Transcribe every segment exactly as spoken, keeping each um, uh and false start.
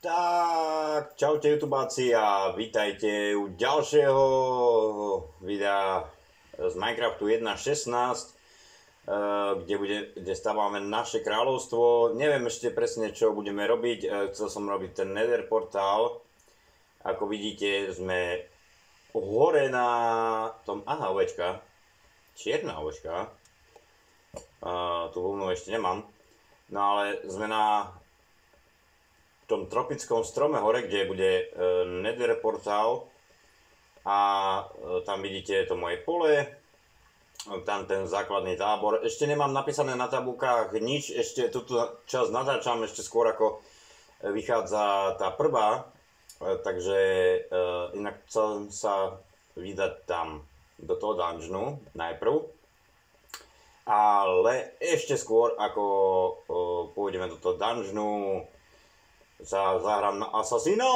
Tak, čaute YouTubáci a vítajte u ďalšieho videa z Minecraftu jedna šestnásť, kde, bude, kde stávame naše kráľovstvo. Neviem ešte presne, čo budeme robiť. Chcel som robiť ten Nether portál. Ako vidíte, sme hore na tom... Aha, ovečka. Čierna ovečka. Uh, tú vlnu ešte nemám. No ale sme na v tom tropickom strome hore, kde bude uh, Nether portál. A uh, tam vidíte to moje pole. Tam ten základný tábor. Ešte nemám napísané na tabulkách nič. Ešte túto časť natáčam ešte skôr, ako vychádza tá prvá. Uh, takže uh, inak chcem sa vydať tam do toho dungeonu najprv. Ale ešte skôr, ako uh, pôjdeme do toho dungeonu, sa zahrám na asasína.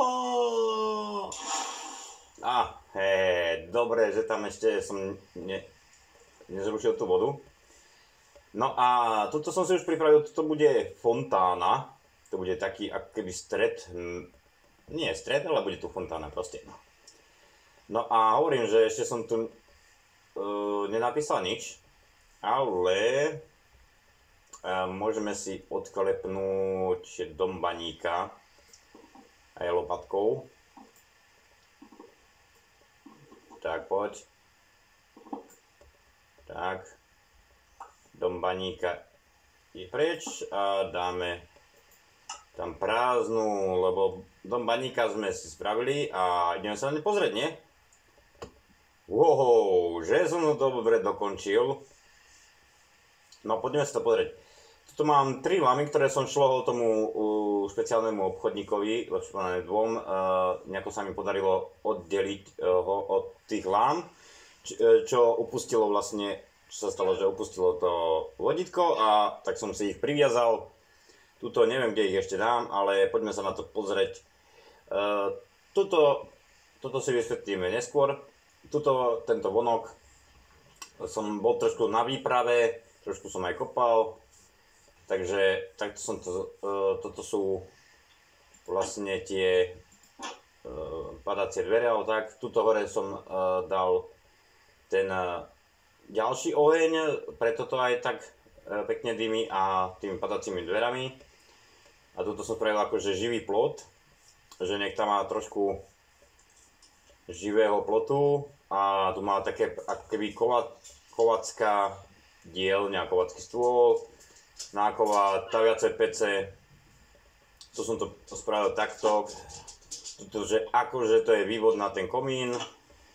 A, hej, dobre, že tam ešte som ne, nezrušil tú vodu. No a toto som si už pripravil, toto bude fontána. To bude taký, ako keby stred, nie stred, ale bude tu fontána proste. No a hovorím, že ešte som tu uh, nenapísal nič. Ale uh, môžeme si odklepnúť dom baníka aj lopatkou. Tak, poď. Tak. Dom baníka je preč a dáme tam prázdnu, lebo dom baníka sme si spravili a ideme sa na ne pozrieť, nie? Wow, že som to dobre dokončil. No poďme sa to pozrieť. Tuto mám tri lamy, ktoré som šlohol tomu uh, špeciálnemu obchodníkovi, lepšie povedané dvom. Uh, nejako sa mi podarilo oddeliť uh, ho od tých lám, č čo upustilo vlastne, čo sa stalo, že upustilo to vodítko a tak som si ich priviazal. Tuto neviem, kde ich ešte dám, ale poďme sa na to pozrieť. Uh, tuto, toto si vysvetlíme neskôr. Tuto, tento vonok, som bol trošku na výprave, trošku som aj kopal, takže takto som to, uh, toto sú vlastne tie uh, padacie dvere, ale tak, tuto hore som uh, dal ten uh, ďalší oheň, preto to aj tak uh, pekne dymí a tými padacími dverami. A tuto som spravil akože živý plot, že nech tam má trošku živého plotu a tu má také ako keby kova, kovacká dielňa, kovacký stôl, nákova, taviace pece. Tu som to spravil takto, tuto, že akože to je vývod na ten komín. E,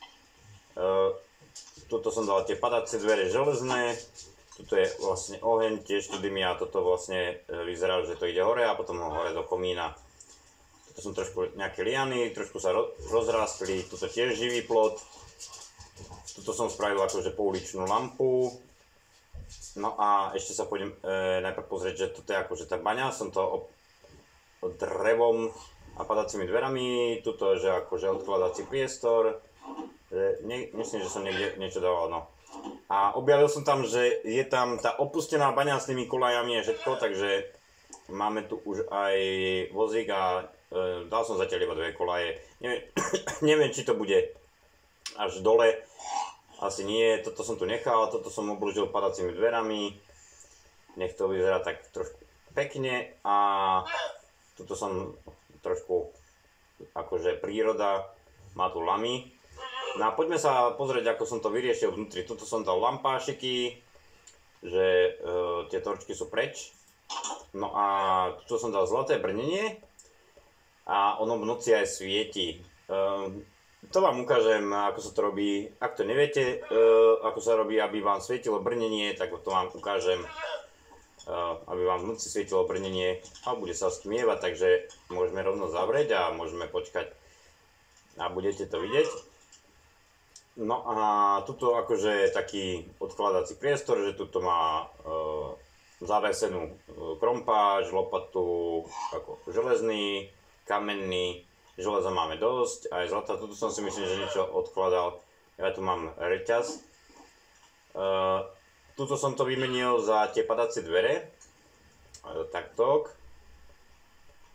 tuto som dal tie padacie dvere železné, tuto je vlastne oheň, tiež tu dymí a toto vlastne vyzerá, že to ide hore a potom hore do komína. Tuto som trošku nejaké liany, trošku sa ro rozrástli, tuto tiež živý plot. Tuto som spravil akože pouličnú lampu. No a ešte sa pôjdem e, najprv pozrieť, že toto je akože tá baňa, som to drevom a padacími dverami, tuto je že akože odkladací priestor, že ne, myslím, že som niekde niečo dával, no. A objavil som tam, že je tam tá opustená baňa s tými kolajami a všetko, takže máme tu už aj vozík a e, dal som zatiaľ iba dve kolaje. Neviem, neviem, či to bude až dole. Asi nie, toto som tu nechal, toto som obložil padacími dverami. Nech to vyzerá tak trošku pekne a tuto som trošku akože príroda, má tu lamy. No a poďme sa pozrieť, ako som to vyriešil vnútri. Tuto som dal lampášiky, že e, tie torčky sú preč. No a tuto som dal zlaté brnenie a ono v noci aj svieti. E, To vám ukážem, ako sa to robí. Ak to neviete, uh, ako sa robí, aby vám svietilo brnenie, tak to vám ukážem, uh, aby vám v noci svietilo brnenie a bude sa stmievať, takže môžeme rovno zavrieť a môžeme počkať a budete to vidieť. No a tuto akože taký odkladací priestor, že tuto má uh, zavesenú krompáč, lopatu, ako železný, kamenný. Železa máme dosť, aj zlata, tuto som si myslím, že niečo odkladal. Ja tu mám reťaz. Uh, tuto som to vymenil za tie padacie dvere. Uh, takto.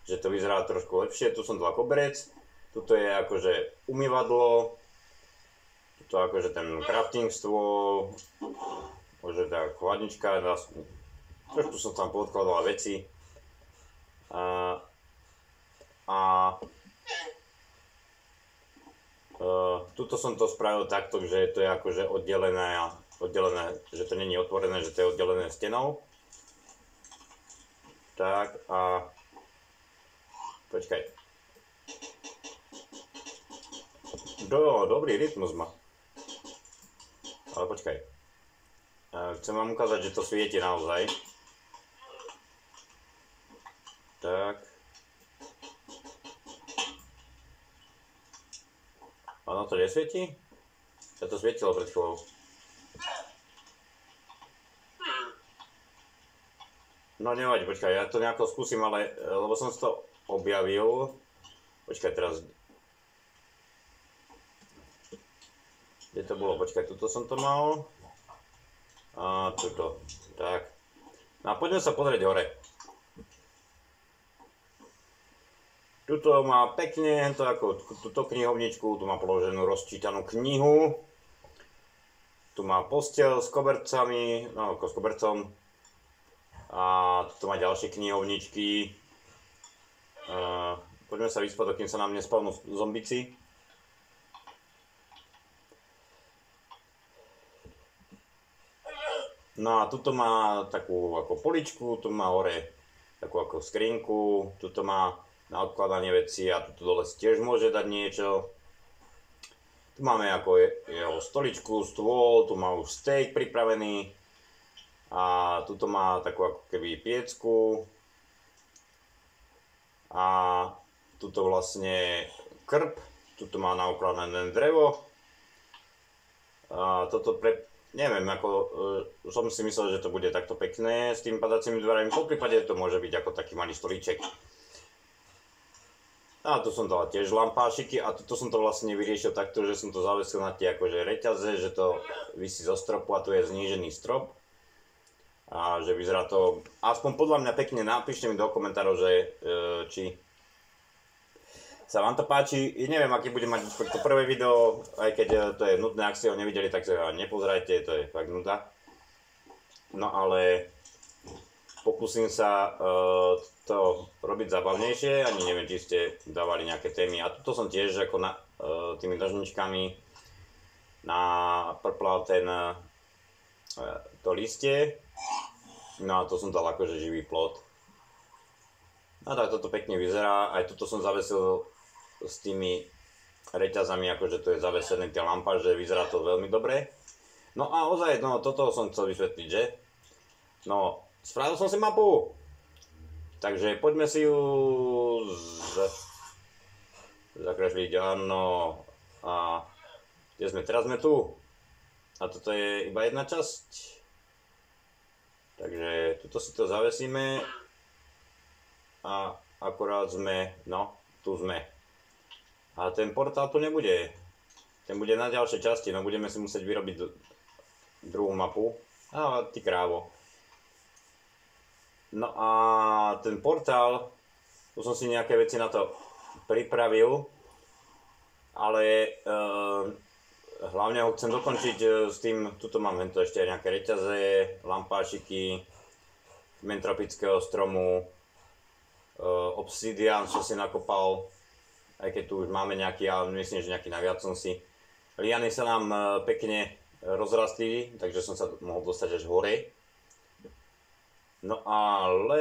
že to vyzerá trošku lepšie. Tu som dal koberec, tuto je akože umývadlo, tuto akože ten crafting stôl, možno tá chladnička, trošku som tam podkladal veci. A, a Uh, tuto som to spravil takto, že to je akože oddelené, oddelené, že to není otvorené, že to je oddelené stenou. Tak a počkaj. Do, dobrý rytmus má. Ale počkaj. Uh, chcem vám ukázať, že to svieti naozaj. Tak. Ono to nesvietí? Ja to svietilo pred chvíľou. No nevadí, počkaj, ja to nejako skúsim, ale lebo som si to objavil. Počkaj teraz. Kde to bolo? Počkaj, tuto som to mal. A tuto. Tak. No a poďme sa pozrieť hore. Tuto má pekne, to ako túto knihovničku, tu má položenú rozčítanú knihu. Tu má posteľ s kobercami, no ako s kobercom. A tu má ďalšie knihovničky. Uh, poďme sa vyspať, dokým sa nám nespavnú zombici. No a tuto má takú ako poličku, tu má hore takú ako skrinku, tuto má na odkladanie veci a tu dole si tiež môže dať niečo. Tu máme ako jeho stoličku, stôl, tu má už steak pripravený a tuto má takú ako keby piecku a tuto vlastne krb, tuto má naukladané drevo a toto pre, neviem, ako uh, som si myslel, že to bude takto pekné s tým padacími dverami, po prípade to môže byť ako taký malý stolíček. A tu som dal tiež lampášiky a tuto som to vlastne vyriešil takto, že som to zavesil na tie akože reťaze, že to visí zo stropu a tu je znížený strop. A že vyzerá to, aspoň podľa mňa pekne, napíšte mi do komentárov, že e, či sa vám to páči. I neviem, aký bude mať to prvé video, aj keď to je nudné, ak ste ho nevideli, tak sa ho nepozerajte, to je fakt nuda. No ale pokúsim sa uh, to robiť zabavnejšie, ani neviem, či ste dávali nejaké témy. A tuto som tiež ako na, uh, tými nožničkami naprplal ten, uh, to listie. No a to som dal akože živý plot. No tak toto pekne vyzerá. Aj tuto som zavesil s tými reťazami, akože to je zavesené tie lampa, že vyzerá to veľmi dobre. No a ozaj, no toto som chcel vysvetliť, že? No, spravil som si mapu, takže poďme si ju z... zakresliť, áno, a kde sme, teraz sme tu, a toto je iba jedna časť, takže tuto si to zavesíme a akorát sme, no, tu sme, a ten portál tu nebude, ten bude na ďalšej časti, no budeme si musieť vyrobiť druhú mapu, a ty krávo. No a ten portál, už som si nejaké veci na to pripravil, ale e, hlavne ho chcem dokončiť e, s tým, tuto mám to ešte nejaké reťaze, lampášiky, mentropického stromu, e, obsidian som si nakopal, aj keď tu už máme nejaký, ale myslím, že nejaký naviac som si. Liany sa nám e, pekne rozrastli, takže som sa mohol dostať až hore. No ale...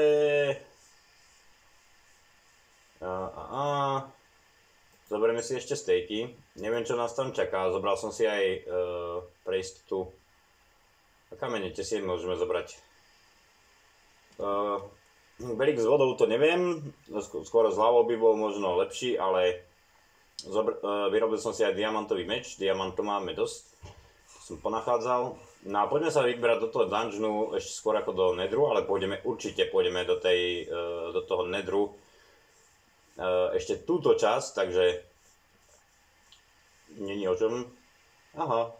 A, a, a. Zoberieme si ešte stejky. Neviem, čo nás tam čaká. Zobral som si aj e, pre istotu. A kamene si môžeme zobrať. E, Berik s vodou to neviem. Skôr s hlavou by bol možno lepší, ale zobr- e, vyrobil som si aj diamantový meč. Diamantov máme dosť. Som ponachádzal. No a poďme sa vybrať do toho dungeonu ešte skôr ako do nedru, ale pôjdeme, určite pôjdeme do, tej, do toho nedru ešte túto časť, takže není o čom. Aha.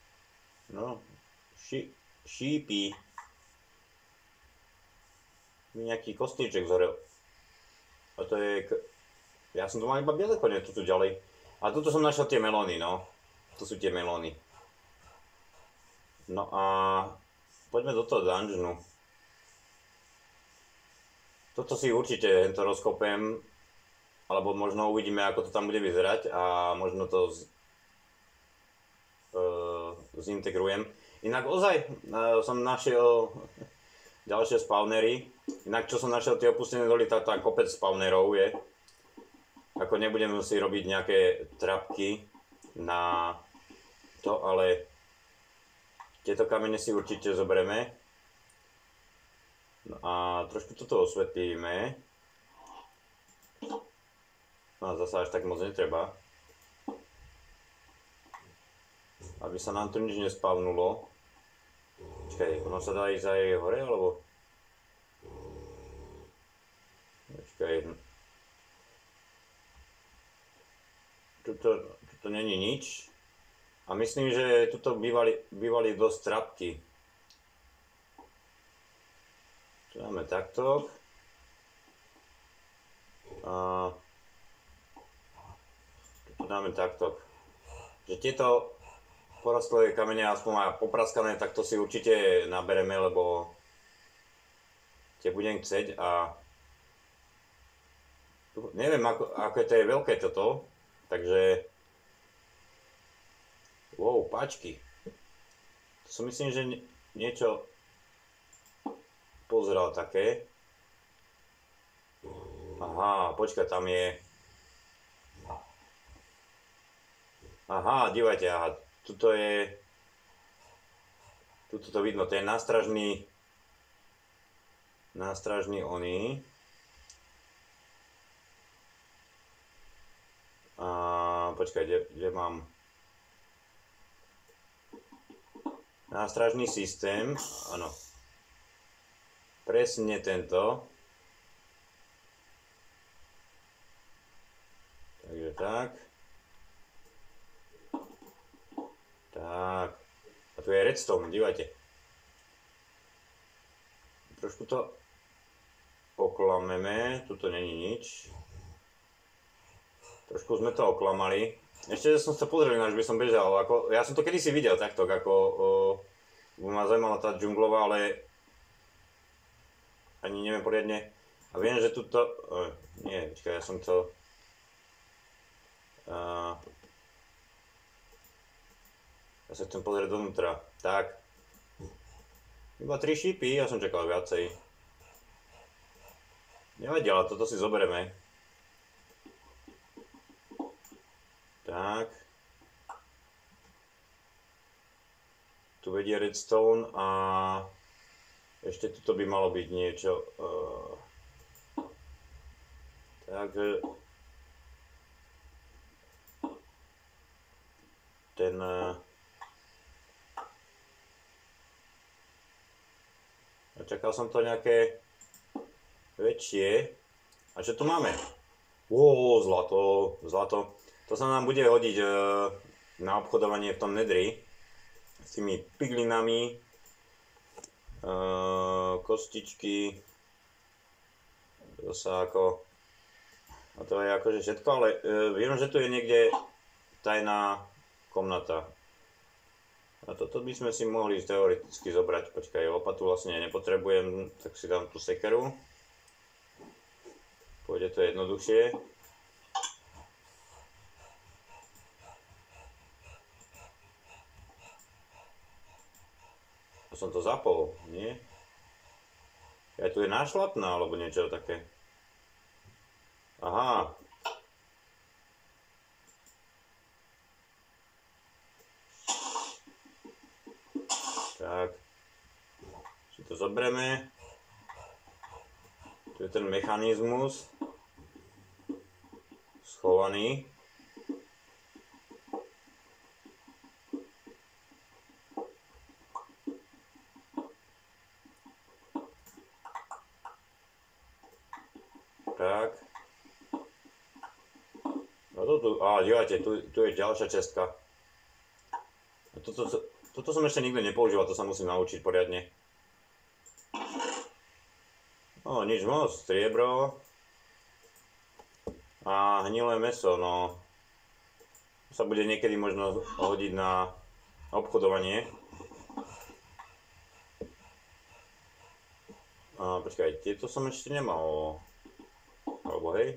No, ší, šípy. Mi nejaký kostníček zhorel. A to je... Ja som tu mal iba biele kone, tu ďalej. A tuto som našiel tie melóny, no. To sú tie melóny. No a... Poďme do toho dungeonu. Toto si určite to rozkopem. Alebo možno uvidíme, ako to tam bude vyzerať. A možno to z, uh, zintegrujem. Inak ozaj uh, som našiel ďalšie spawnery. Inak čo som našiel tie opustené doly, tak tam kopec spawnerov je. Ako nebudem si robiť nejaké trapky na to, ale tieto kamene si určite zoberieme. No a trošku toto osvetlíme. No a zase až tak moc netreba. Aby sa nám tu nič nespavnulo. Počkaj, ono sa dá ísť aj hore, alebo? Počkaj. Tuto, tuto není nič. A myslím, že tuto bývali, bývali dosť trapky. Tu dáme takto. A tu dáme takto. Že tieto porastlé kamene, aspoň aj popraskané, tak to si určite nabereme, lebo tie budem chceť a neviem, ako, ako to je veľké toto, takže wow, páčky. To som myslím, že niečo pozeral také. Aha, počkaj, tam je... Aha, dívajte, aha, tuto je... Tuto to vidno, to je nástražný... Nástražný oný. A počkaj, kde, kde mám... Nástražný systém, áno. Presne tento. Takže tak. Tak. A tu je redstone, dívajte. Trošku to oklameme, tuto není nič. Trošku sme to oklamali. Ešte som sa pozrel, až by som bežal. Ako, ja som to kedysi videl takto, ako o, ma zaujímala tá džunglová, ale ani neviem poriadne. A viem, že tuto... O, nie, počkaj, ja som to... Uh, ja sa chcem pozrieť dovnútra. Tak. Iba tri šípy, ja som čakal viacej. Nevadí, ale toto si zoberieme. Tak. Tu vedie redstone a ešte tuto by malo byť niečo. Uh, takže ten uh, čakal som to nejaké väčšie. A čo tu máme? Ó, zlato, zlato. To sa nám bude hodiť uh, na obchodovanie v tom nedri s tými piglinami, uh, kostičky, to sa ako, a to je akože všetko, ale uh, viem, že tu je niekde tajná komnata. A toto by sme si mohli teoreticky zobrať. Počkaj, lopatu vlastne nepotrebujem, tak si dám tú sekeru. Pôjde to jednoduchšie. Som to zapol, nie? Aj tu je nášlapná, alebo niečo také. Aha. Tak. Si to zoberieme. Tu je ten mechanizmus. Schovaný. Tak. No to tu, á, dívajte, tu, tu je ďalšia čestka. Toto, to, toto som ešte nikdy nepoužíval, to sa musím naučiť poriadne. No No, nič moc, striebro. A hnilé mäso, no. Sa bude niekedy možno hodiť na obchodovanie. A počkaj, tieto som ešte nemal. Alebo hej.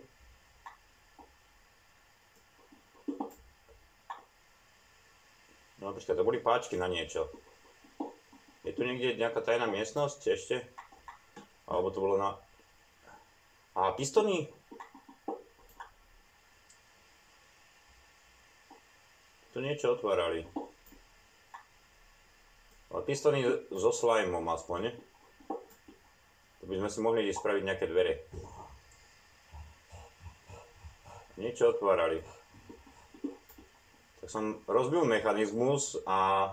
No počkaj, to boli páčky na niečo. Je tu niekde nejaká tajná miestnosť ešte? Alebo to bolo na... A pistony? Tu niečo otvárali. Ale pistony so slimeom aspoň, ne? To by sme si mohli spraviť nejaké dvere. Niečo otvárali. Tak som rozbil mechanizmus a...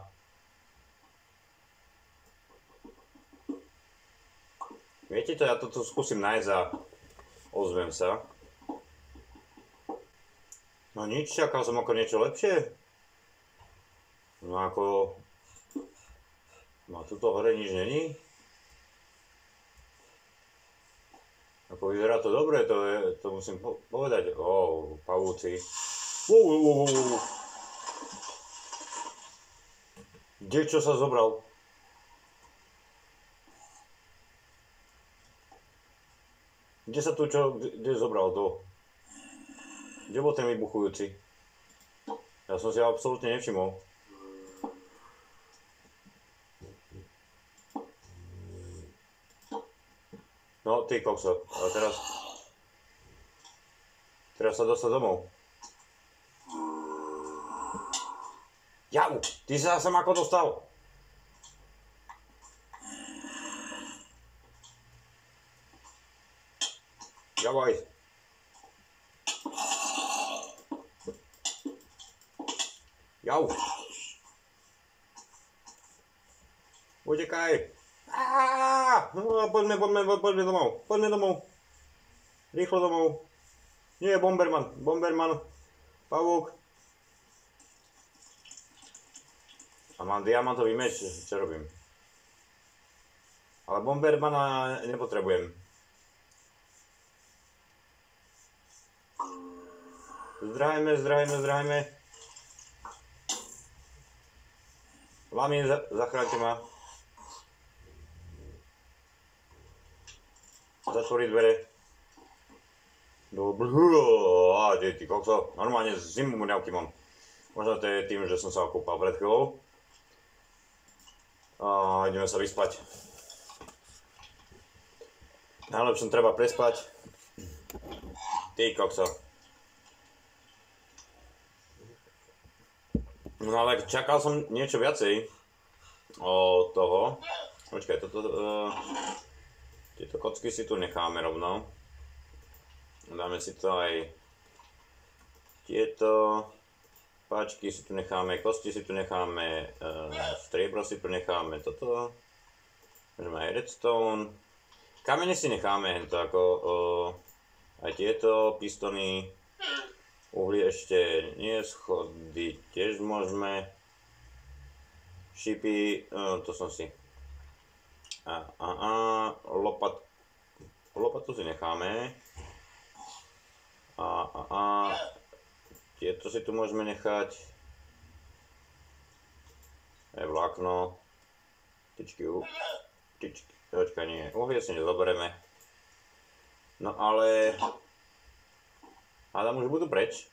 Viete to, ja toto skúsim nájsť a ozvem sa. No nič, čakal som ako niečo lepšie. No ako... No tuto hore nič není. Ako vyzerá to dobre, to, je, to musím po povedať. Ó, pavúci. Wow, wow, wow, wow. Kde čo sa zobral? Kde sa tu čo, kde zobral to? Kde bol ten vybuchujúci? Ja som si ho absolútne nevšimol. No, ty kokso, ale teraz... Teraz sa dostal domov. Jau, ty sa sem ako dostal? Javaj. Jau. Utekaj. Aaaa, no, poďme, poďme, poďme domov, poďme domov. Rýchlo domov. Nie, Bomberman, Bomberman, pavúk. A mám diamantový meč, čo robím? Ale Bombermana nepotrebujem. Zdrhajme, zdrhajme, zdrhajme. Lami, zachránte ma. Zatvoriť dvere. Dobre. Á, ty, ty kokso. Normálne zimu mňavky mám. Možno to je tým, že som sa okúpal pred chvíľou. A ideme sa vyspať. Najlepšie treba prespať. Ty kokso. No ale čakal som niečo viacej od toho. Počkaj, toto... Uh, tieto kocky si tu necháme rovno. Dáme si to aj... Tieto... Páčky si tu necháme, kosti si tu necháme, uh, striebro si tu necháme, toto. Môžeme aj redstone. Kamene si necháme, hento ako... Uh, aj tieto pistony. Uhlie ešte nie, schody tiež môžeme. Šipy, uh, to som si. A, a, a, lopat, lopatu si necháme. A, a, a, tieto si tu môžeme nechať. Aj vlákno. Tyčky, tyčky, počkaj, nie, uhlie si nezoberieme. No ale... Hádam už budú preč.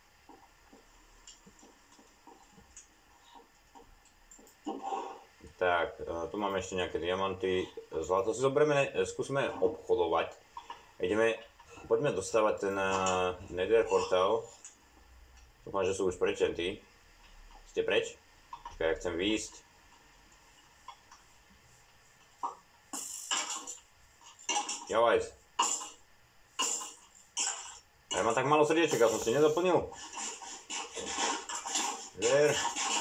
Tak, tu máme ešte nejaké diamanty. Zlato si zoberieme, skúsime obchodovať. Ideme, poďme dostávať ten uh, Nether portál. Dúfam, že sú už prečentí. Ste preč? Počkaj, ja chcem výjsť. Javajs. Ja mám tak málo srdieček, ja som si nedoplnil. Ver.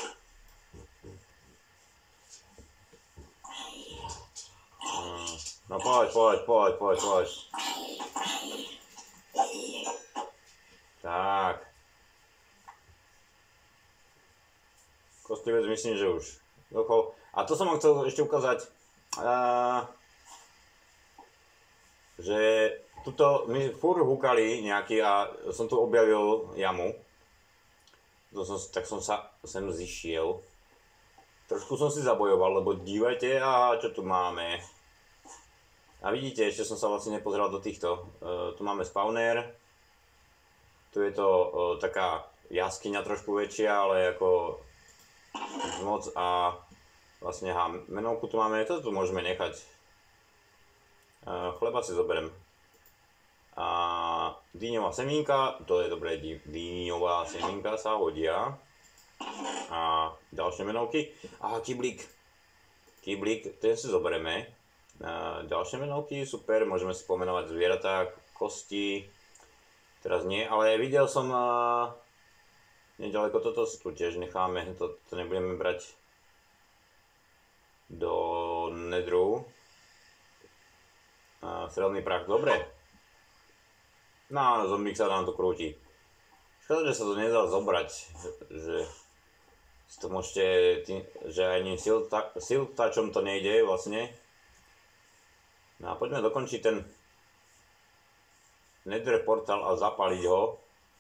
No poď, poď, poď, poď, poď. Tak. Kostlivec myslím, že už dochol. A to som vám chcel ešte ukázať. A... že tuto my furt húkali nejaký a som tu objavil jamu. To som, tak som sa sem zišiel. Trošku som si zabojoval, lebo dívajte, a čo tu máme. A vidíte, ešte som sa vlastne nepozeral do týchto. Uh, tu máme spawner. Tu je to uh, taká jaskyňa trošku väčšia, ale ako moc a vlastne ha, menovku tu máme, to tu môžeme nechať. Uh, chleba si zoberiem. A dýňová semínka, to je dobré, dýňová semínka sa hodia. A ďalšie menovky. A kyblík. Kyblík, ten si zoberieme. A ďalšie menovky, super, môžeme si pomenovať zvieratá, kosti. Teraz nie, ale videl som a nedaleko toto si tu tiež necháme, to, to nebudeme brať do nedru. A strelný prach, dobre. No, zombík sa nám to krúti. Škoda, že sa to nedá zobrať, že si to môžete, tým, že ani siltačom to nejde vlastne. No a poďme dokončiť ten nether portál a zapaliť ho.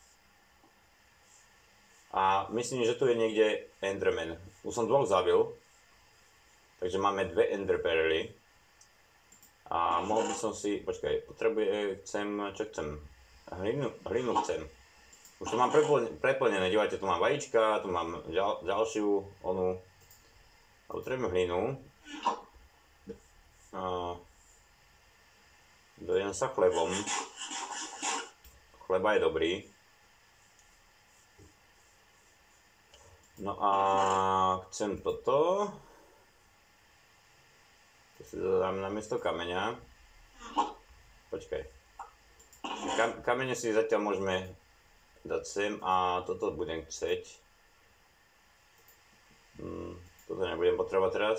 A myslím, že tu je niekde enderman. Už som dvoch zabil. Takže máme dve enderperly. A mohol by som si, počkaj, potrebujem, chcem, čo chcem? Hlinu, hlinu chcem. Už to mám preplnené, dívajte, tu mám vajíčka, tu mám ďal, ďalšiu onu. A potrebujem hlinu. A dojem sa chlebom. Chleba je dobrý. No a chcem toto. To si dodám na miesto kameňa. Počkaj. Kam, kamene si zatiaľ môžeme dať sem a toto budem chceť. Hmm, toto nebudem potrebovať teraz.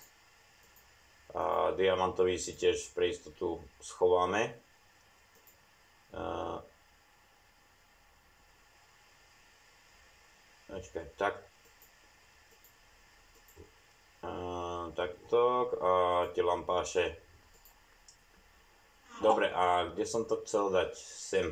A diamantový si tiež pre istotu schováme. Uh, počkaj, tak. Uh, takto a tie lampáše. Dobre, a kde som to chcel dať? Sem.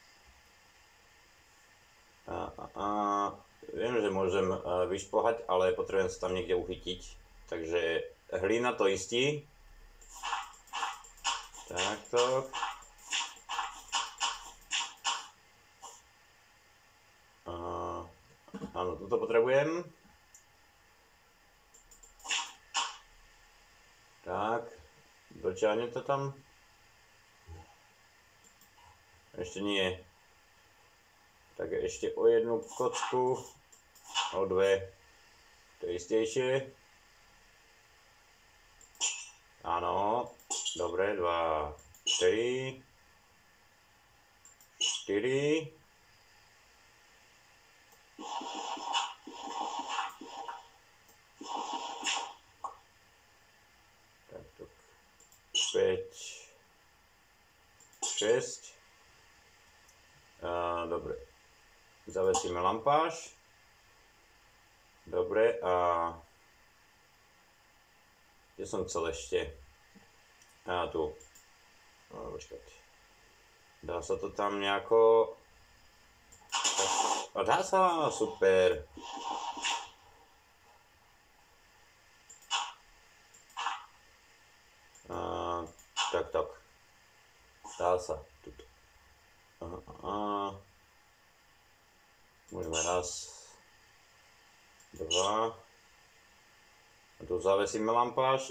A, a, a, viem, že môžem vyšplhať, ale potrebujem sa tam niekde uchytiť. Takže hlina to istí. Takto. A, áno, toto potrebujem. Tak, dočiahne to tam. Ešte nie. Tak ešte o jednu kocku, o dve, to je istejšie. Áno, dobre, dva, tri, štyri. Takto, päť, šesť. Uh, dobre, zavesíme lampáš. Dobre, a kde som chcel ešte? A tu. No, počkajte. Dá sa to tam nejako... A dá sa, super. A, tak, tak. Dá sa. Tuto. A, a, môžeme raz, dva, a tu zavesíme lampáš,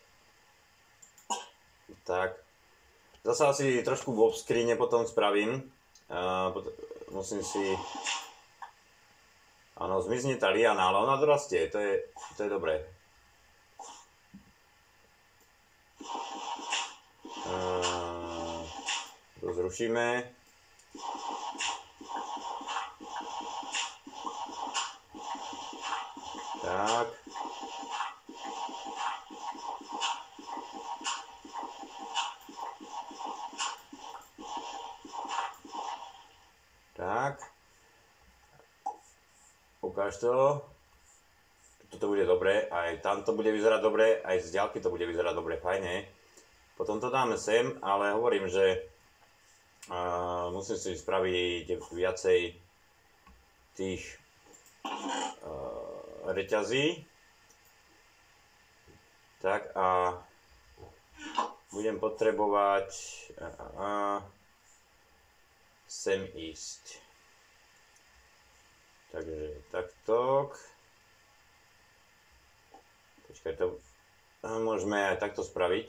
tak, zase asi trošku v obskríne potom spravím, a, pot musím si, áno, zmizne tá liana, ale ona dorastie, to je, to je dobré. A, to zrušíme. Tak. Tak. Ukáž to. Toto bude dobre, aj tam to bude vyzerať dobre, aj z ďalky to bude vyzerať dobre, fajne. Potom to dáme sem, ale hovorím, že uh, musím si spraviť viacej tých uh, reťazí. Tak a budem potrebovať uh, sem ísť. Takže takto. Počkaj, to môžeme aj takto spraviť.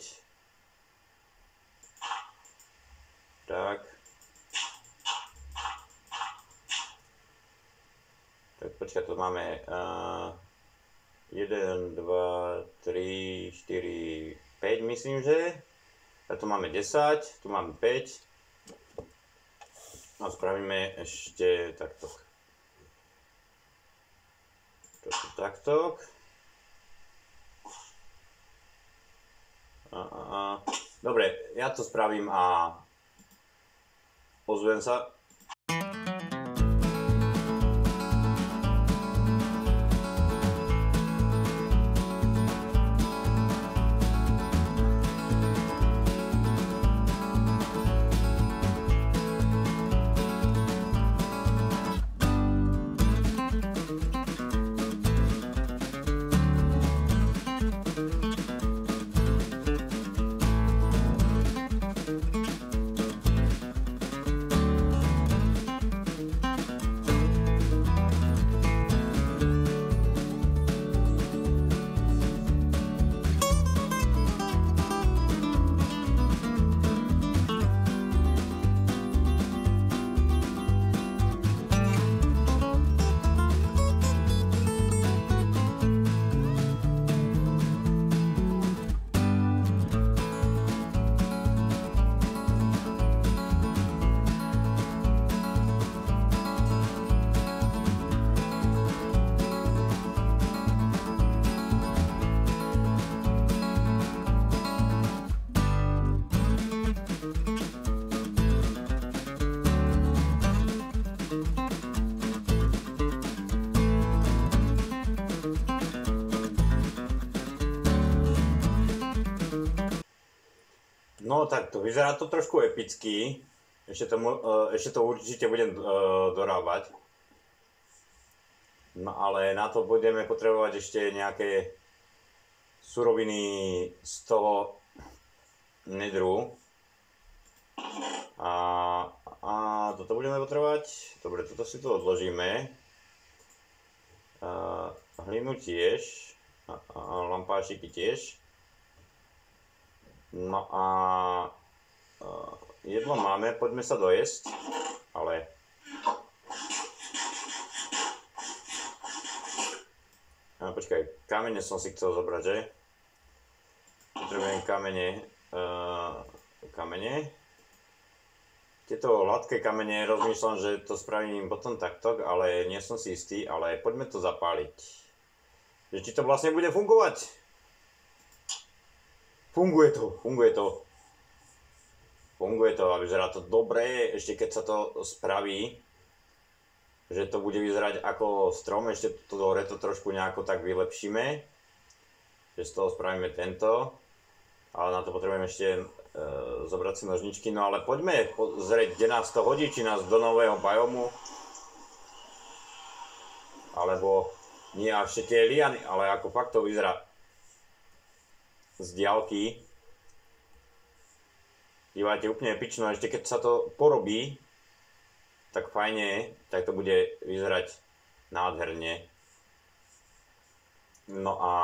Tak. Tak počkaj, to máme uh, jeden, dva, tri, štyri, päť, myslím, že. A tu máme desať, tu máme päť. A spravíme ešte takto. Toto takto. A, a, a. Dobre, ja to spravím a ozvem sa. No takto, vyzerá to trošku epicky, ešte to, ešte to určite budem dorábať. No ale na to budeme potrebovať ešte nejaké suroviny z toho nedru. A, a toto budeme potrebovať, dobre, toto si tu odložíme. A, hlinu tiež, a, a lampášiky tiež. No a uh, jedlo máme, poďme sa dojesť, ale a počkaj, kamene som si chcel zobrať, že? Potrebujem kamene, uh, kamene. Tieto hladké kamene, rozmýšľam, že to spravím potom takto, ale nie som si istý, ale poďme to zapáliť. Že či to vlastne bude fungovať? Funguje to, funguje to. Funguje to a vyzerá to dobre, ešte keď sa to spraví, že to bude vyzerať ako strom, ešte to hore to trošku nejako tak vylepšíme, že z toho spravíme tento, ale na to potrebujeme ešte e, zobrať si nožničky, no ale poďme pozrieť, kde nás to hodí, či nás do nového biomu, alebo nie až tie liany, ale ako fakt to vyzerá z diaľky. Dívajte, úplne epično, ešte keď sa to porobí, tak fajne, tak to bude vyzerať nádherne. No a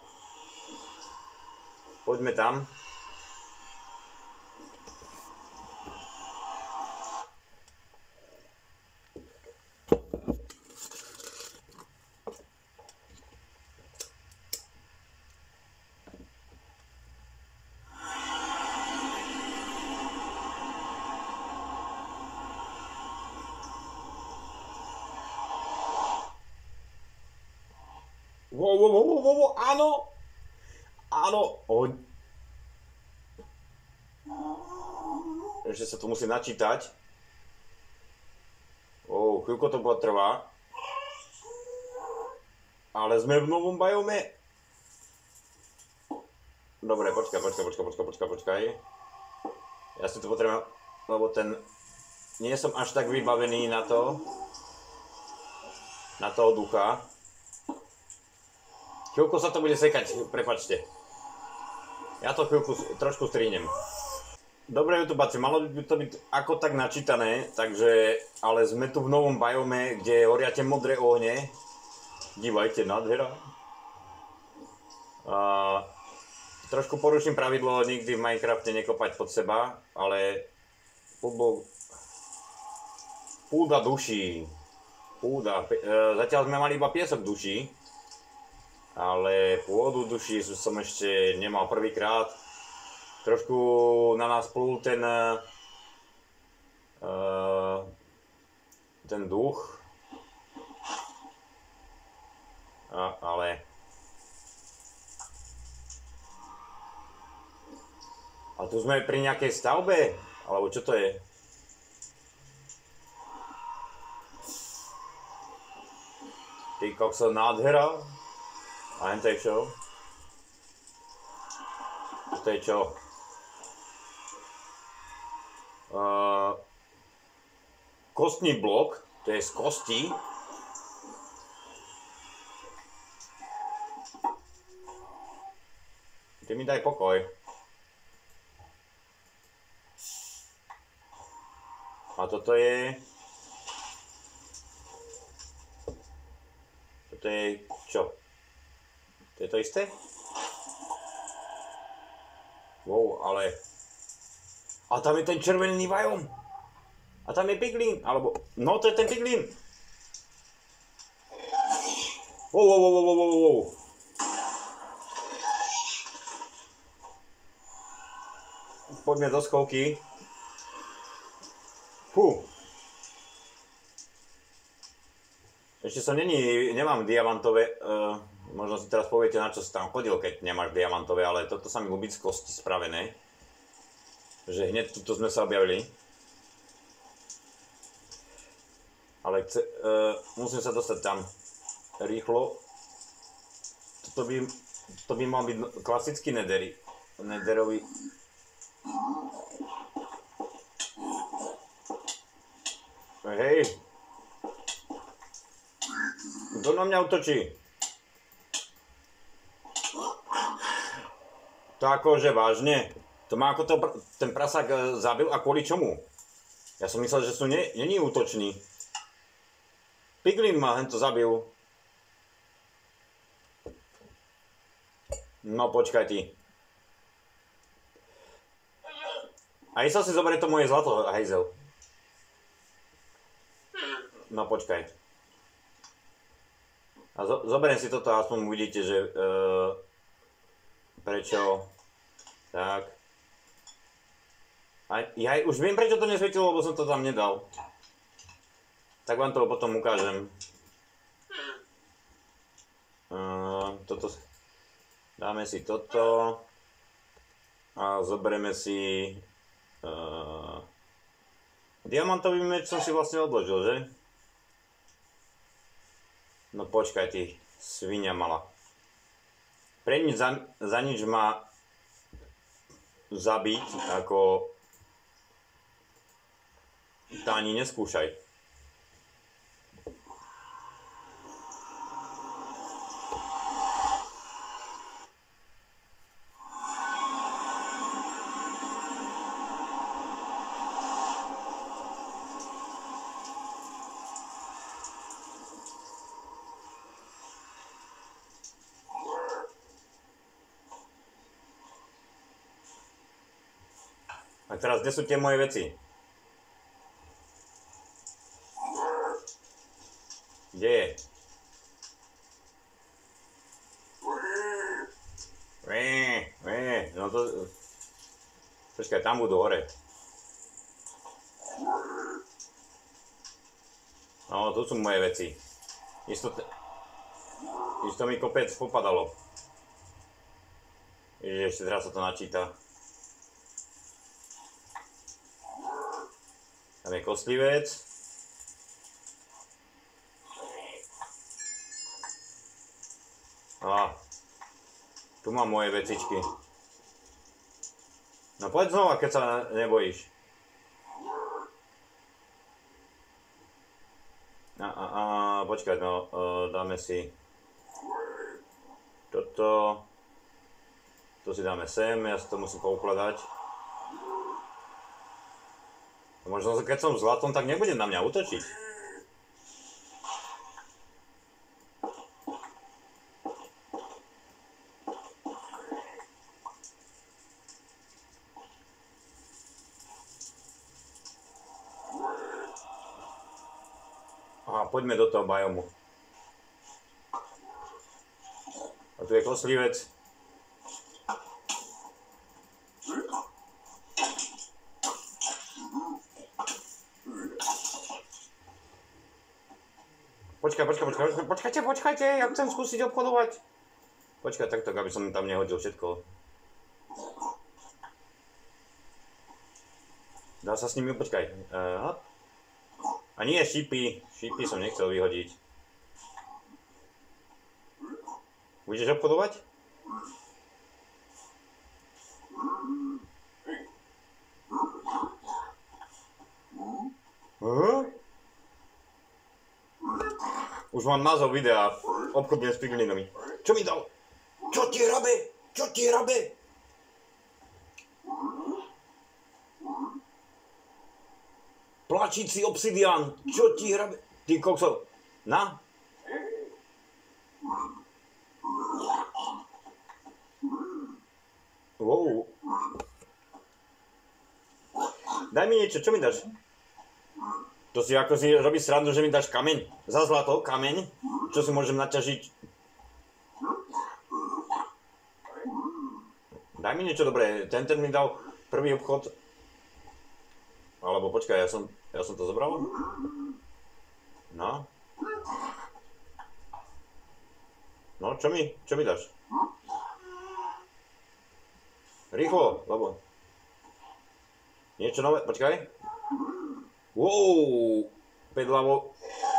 poďme tam. Wow, wow, wow, wow, wow, áno, áno, o... ešte sa to musí načítať. O, chvíľko to potrvá. Ale sme v novom biome. Dobre, počkaj, počkaj, počkaj, počkaj, počkaj, počkaj. Ja si to potrebujem, lebo ten... Nie som až tak vybavený na to. Na toho ducha. Chvíľku sa to bude sekať, prepáčte. Ja to chvíľku trošku strihnem. Dobre, YouTubáci, malo by to byť ako tak načítané, takže... Ale sme tu v novom biome, kde horia tie modré ohne. Dívajte, nádhera. Uh, trošku poruším pravidlo nikdy v Minecrafte nekopať pod seba, ale... Púda, púda duší. Púda. Uh, zatiaľ sme mali iba piesok duší. Ale pôdu duší som ešte nemal prvýkrát. Trošku na nás plul ten... Uh, ten duch. A, ale... A tu sme pri nejakej stavbe? Alebo čo to je? Ty kokso, nádhera? A hento je čo? To je čo? Uh, kostný blok, to je z kosti. Ty mi daj pokoj. A toto je... Toto je čo? To je to isté? Wow, ale... A tam je ten červený biom. A tam je piglin, alebo... No, to je ten piglin. Wow, wow, wow, wow, wow, wow. Poďme do schovky. Fú. Ešte som není, nemám diamantové, uh, možno si teraz poviete, na čo si tam chodil, keď nemáš diamantové, ale toto sa mi ľúbi z kosti spravené. Že hneď tuto sme sa objavili. Ale chce, uh, musím sa dostať tam rýchlo. Toto by, to by mal byť klasický nedery, nederový. Hej. Kto na mňa útočí? To akože vážne? To má ako to, ten prasák zabil a kvôli čomu? Ja som myslel, že sú nie, není útoční. Piglin ma hento zabil. No počkaj ty. A sa si zoberie to moje zlato, hejzel. No počkaj. A zo, zoberiem si toto, aspoň uvidíte, že uh, prečo. Tak. A ja už viem, prečo to nesvietilo, lebo som to tam nedal. Tak vám to potom ukážem. Uh, toto. Dáme si toto. A zoberieme si... Uh, diamantový meč som si vlastne odložil, že? No počkaj ty, svinia mala. Pre nič za, za nič ma zabiť, ako to ani neskúšaj. A teraz, kde sú tie moje veci? Kde je? Vé, vé, no to... Počkaj, tam budú hore. No, tu sú moje veci. Isto... Isto mi kopec popadalo. Ježiš, ešte teraz sa to načíta. Tam je kostlivec. A tu mám moje vecičky. No poď znova, keď sa nebojíš. A, a, a, počkaj, no, uh, dáme si toto. To si dáme sem, ja si to musím poukladať. Možno keď som zlatom, tak nebude na mňa útočiť. Aha, poďme do toho biomu. A tu je koslivec. Počkaj, počkaj, počkaj, počkajte, počkajte, ja chcem skúsiť obchodovať. Počkaj takto, aby som tam nehodil všetko. Dá sa s nimi, počkaj. Aha. A nie šípy, šípy som nechcel vyhodiť. Budeš obchodovať? Huh? Už mám názov videa, obchodujem s piglinami. Čo mi dal? Čo ti hrabe? Čo ti hrabe? Plačíci obsidián, čo ti hrabe? Ty kokso, na? Wow. Daj mi niečo, čo mi dáš? To si ako si robíš srandu, že mi dáš kameň. Za zlato, kameň. Čo si môžem naťažiť? Daj mi niečo dobré. Ten ten mi dal prvý obchod. Alebo počkaj, ja som, ja som to zobral? No. No, čo mi, čo mi dáš? Rýchlo, lebo... Niečo nové, počkaj. Wow, päť ľavo...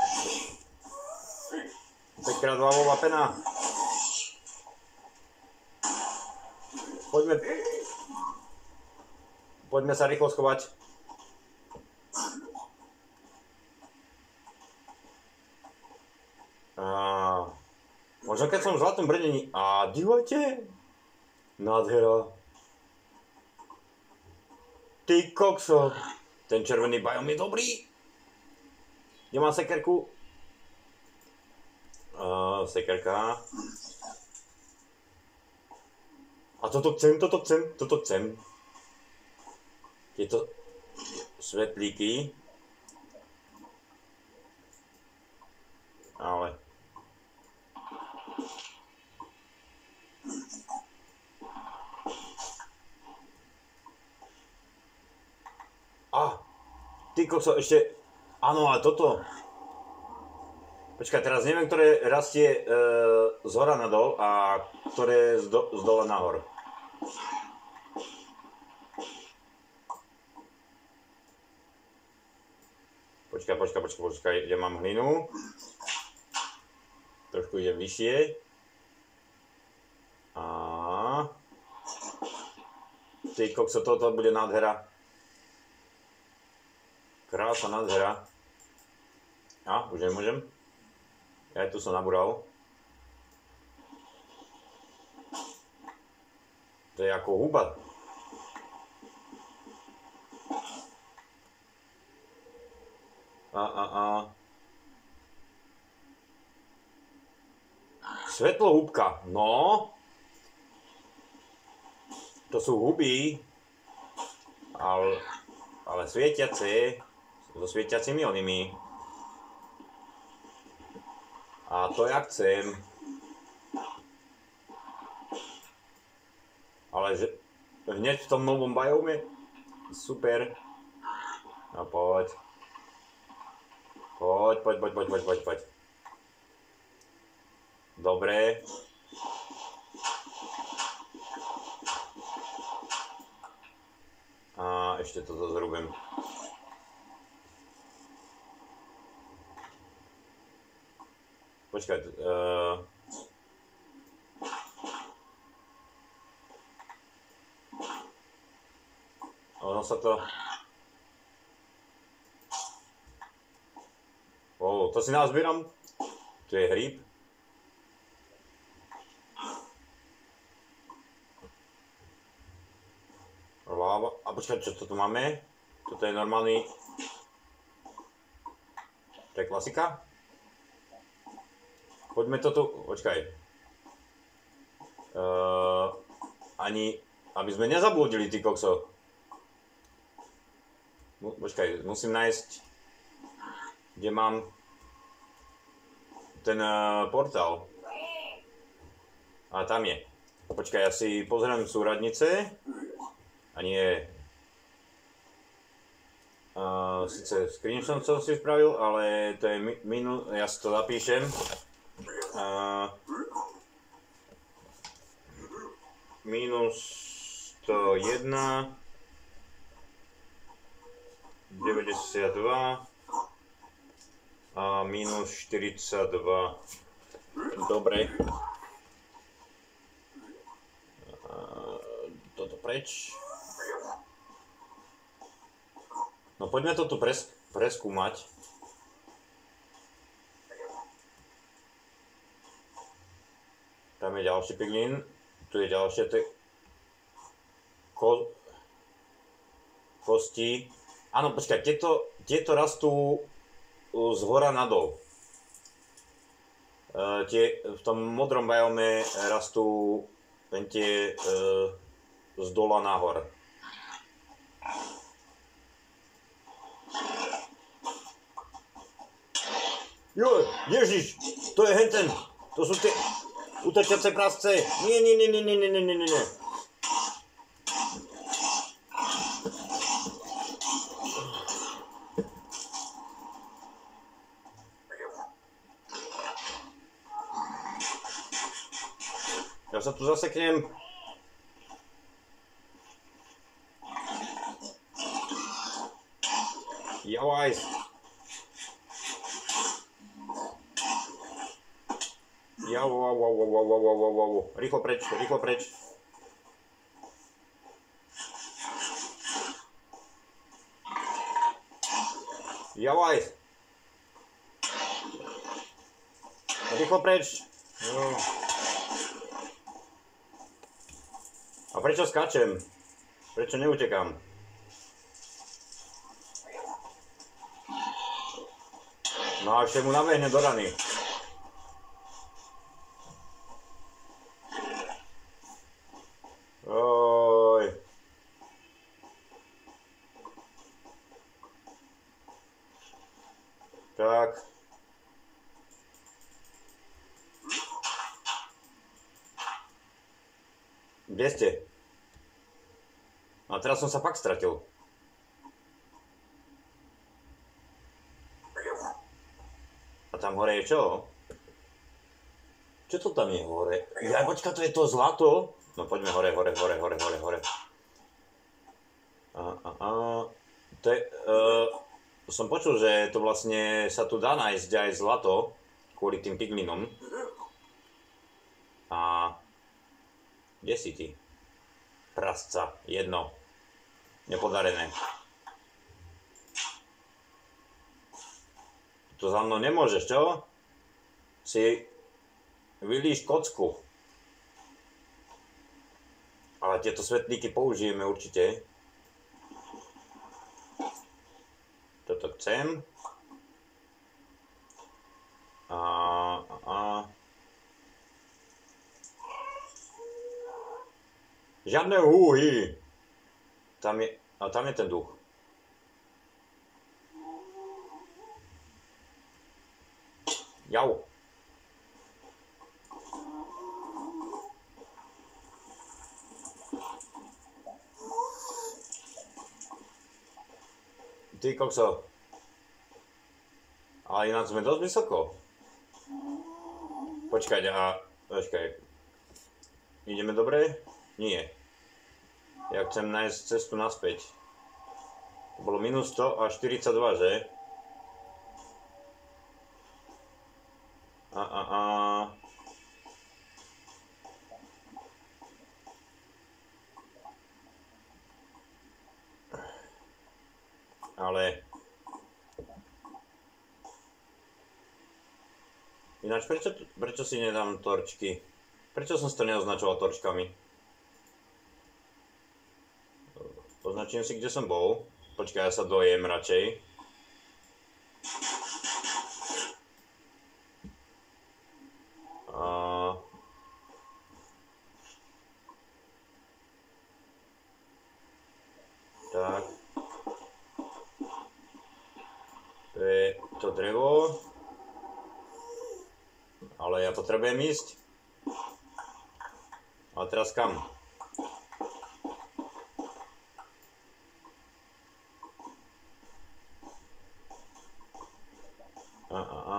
päť krát ľavová pena. Poďme... Poďme sa rýchlo schovať. A... Možno keď som v zlatom brnení... A dívajte! Nádhera. Ty kokso. Ten červený biom je dobrý. Kde mám sekerku? Uh, sekerka. A toto chcem, toto chcem, toto chcem. Tieto svetlíky. Ale... A, ty kokso, ešte, áno, ale toto. Počkaj, teraz neviem, ktoré rastie e, z hora nadol a ktoré z, do, z dole nahor. Počkaj, počkaj, počkaj, počkaj, ja mám hlinu. Trošku idem vyššie. A... Ty kokso, toto bude nádhera. Krása, nádhera. A, už nemôžem. Ja tu som nabúral. To je ako huba. A, a, a. Svetlohúbka. No. To sú huby. Ale, ale svietiace. So svietiacimi onými. A to ja chcem. Ale že hneď v tom novom biome? Super. No poď. Poď, poď, poď, poď, poď, poď, poď. Dobre. A ešte toto zrúbem. Počkaj, uh... sa to. O, to si nazbieram. Tu je hríb. Láva. A počkaj, čo to tu máme? Toto je normálny... To je klasika? Poďme to tu... Počkaj. Uh, ani... Aby sme nezablúdili, ty kokso. Počkaj, musím nájsť... Kde mám... Ten uh, portál. A tam je. Počkaj, ja si pozriem súradnice. A nie... Uh, Sice screenshot som si spravil, ale to je mi minus... Ja si to zapíšem. Uh, minus sto jedna deväťdesiatdva a minus štyridsaťdva. Dobre. Uh, toto preč. No poďme to tu pres preskúmať. Tam je ďalší piglín. Tu je ďalšie te... Ko... kosti. Áno, počkaj, tieto, tieto rastú z hora nadol. E, tie, v tom modrom biome rastú len tie e, z dola nahor. Jo, ježiš, to je henten, to sú tie utečace prasce. Nie, nie, nie, nie, nie, nie, nie, nie, nie. Ja sa tu zaseknem. Javaj. Jau, au, au, au, au, au, au, au, au. Rýchlo preč, rýchlo preč. Javaj. Rýchlo preč. Jo. A prečo skáčem? Prečo neutekám? No a ešte mu nabehne do rany. Oj. Tak. Kde ste? A teraz som sa fakt stratil. A tam hore je čo? Čo to tam je hore? Ja, počka, to je to zlato? No poďme hore, hore, hore, hore, hore, hore. A, a, a. To je, uh, som počul, že to vlastne sa tu dá nájsť aj zlato kvôli tým piglinom. A kde si ty? Prasca, jedno. Nepodarené. To za mnou nemôžeš, čo? Si vylíš kocku. Ale tieto svetlíky použijeme určite. Toto chcem. A, a, a. Žiadne húhy. Tam je, a tam je ten duch. Jau. Ty kokso. Ale ináč sme dosť vysoko. Počkaj, a... Počkaj. Ideme dobre? Nie. Ja chcem nájsť cestu naspäť. To bolo minus sto a štyridsaťdva, že? A, a, a. Ale... Ináč, prečo, prečo si nedám torčky? Prečo som si to neoznačoval torčkami? Označím si, kde som bol. Počkaj, ja sa dojem radšej. A... Tak. To je to drevo. Ale ja potrebujem ísť. A teraz kam? A, a, a.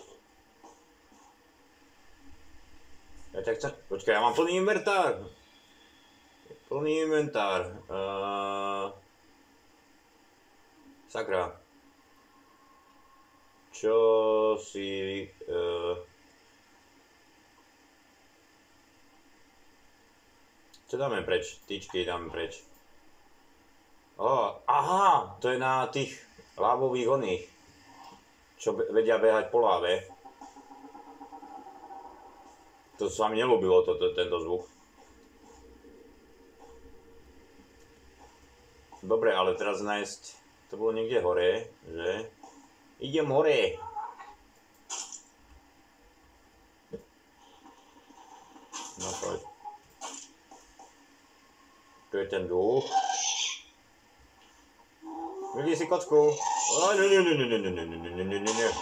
Ja ťa chcem... Počkaj, ja mám plný inventár. Plný inventár. Uh... Sakra. Čo si... Uh... Čo dáme preč? Tyčky dáme preč. Oh, aha, to je na tých lávových oných, čo vedia behať po láve. To sa mi nelúbilo, to, to, tento zvuk. Dobre, ale teraz nájsť... To bolo niekde hore, že? Idem hore! No poď. Tu je ten duch. Vidí si kocku. Oh, nie, nie, nie, nie, nie, nie, nie, nie, nie, nie, nie.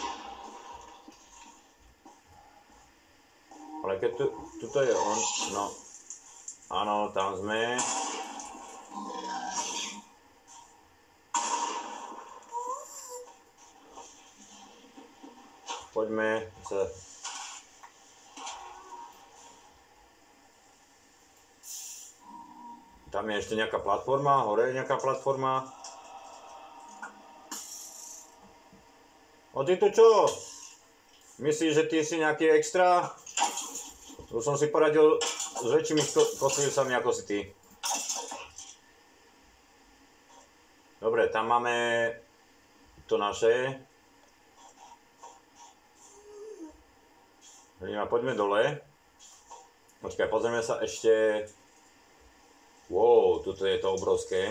Ale keď tu, tuto je on, no. Áno, tam sme. Poďme sa... Tam je ešte nejaká platforma, hore je nejaká platforma. O, ty tu čo? Myslíš, že ty si nejaký extra? Už som si poradil s väčšími kostlivcami ako si ty. Dobre, tam máme to naše. Poďme dole. Počkaj, pozrieme sa ešte... Wow, tuto je to obrovské.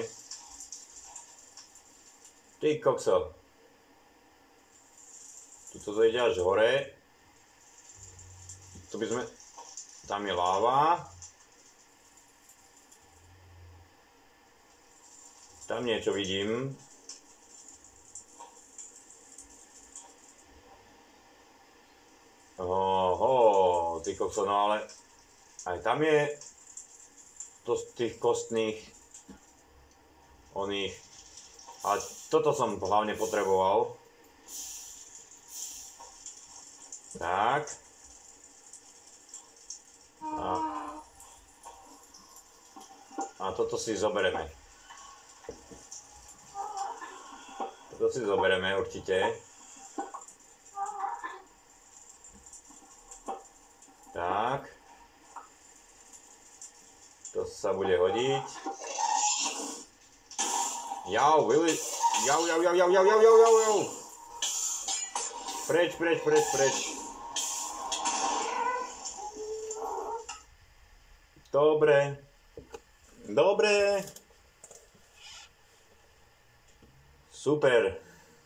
Ty kokso. Tuto to ide až hore. Tu by sme... Tam je láva. Tam niečo vidím. Oho, ty kokso, no ale... Aj tam je... To z tých kostných oných. Ale toto som hlavne potreboval. Tak. A, a toto si zoberieme. Toto si zoberieme určite. Tak. To sa bude hodiť. Jau, vyli... Jau, jau, jau, jau, jau, jau, jau, jau, jau. Preč, preč, preč, preč. Dobre. Dobre. Super.